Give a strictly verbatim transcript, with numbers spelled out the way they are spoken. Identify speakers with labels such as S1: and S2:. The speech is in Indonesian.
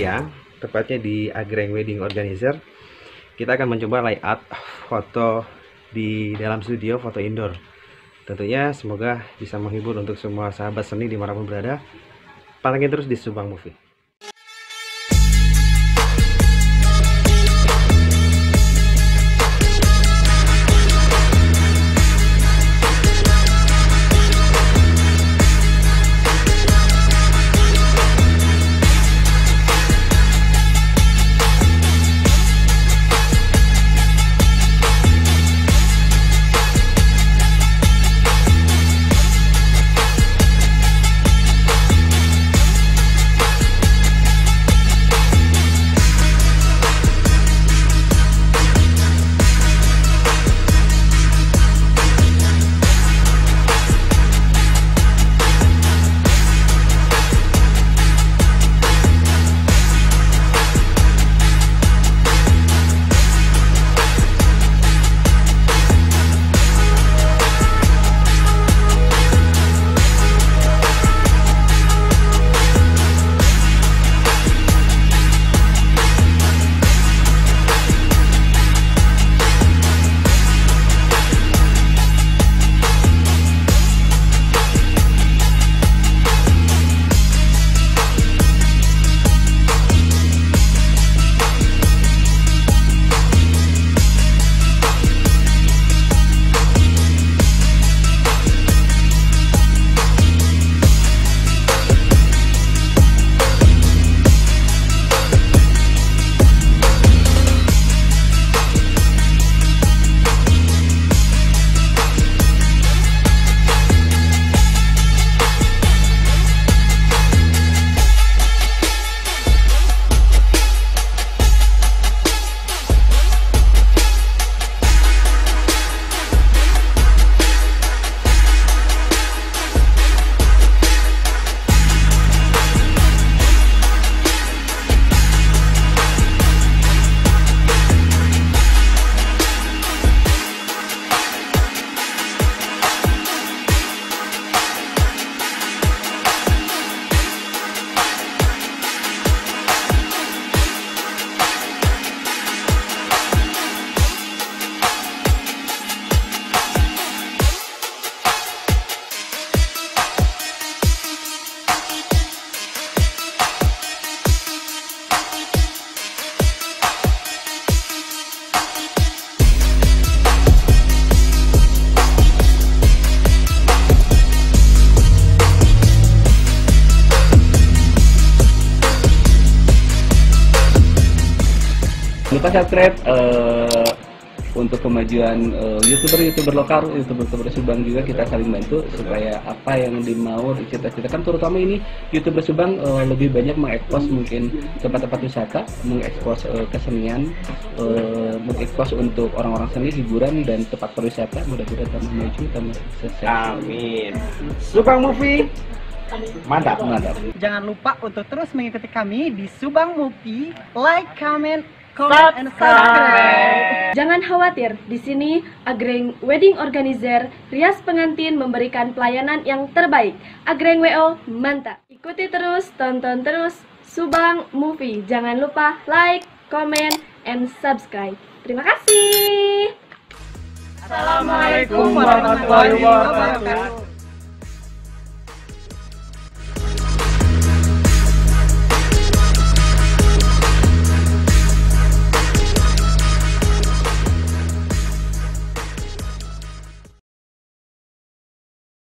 S1: Surabaya, tepatnya di Agreng Wedding Organizer. Kita akan mencoba layout foto di dalam studio, foto indoor. Tentunya semoga bisa menghibur untuk semua sahabat seni dimanapun berada. Pantengin terus di Subang Movie.
S2: Lupa subscribe uh, untuk kemajuan uh, youtuber-youtuber lokal, youtuber-youtuber Subang juga kita saling bantu supaya apa yang dimau dicita-citakan, terutama ini youtuber Subang uh, lebih banyak mengekspos mungkin tempat-tempat wisata, mengekspos uh, kesenian, uh, mengekspos untuk orang-orang seni, hiburan dan tempat pariwisata. Mudah-mudahan tambah maju, tambah sukses.
S1: Amin. Subang Movie. Mantap, mantap.
S3: Jangan lupa untuk terus mengikuti kami di Subang Movie, like, comment, comment, and subscribe.
S4: Jangan khawatir, di sini Agreng Wedding Organizer, rias pengantin memberikan pelayanan yang terbaik. Agreng W O, mantap. Ikuti terus, tonton terus Subang Movie. Jangan lupa like, comment, and subscribe. Terima kasih.
S3: Assalamualaikum warahmatullahi wabarakatuh.